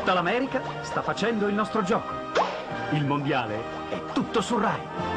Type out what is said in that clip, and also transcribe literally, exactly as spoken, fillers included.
Tutta l'America sta facendo il nostro gioco. Il mondiale è tutto su Rai.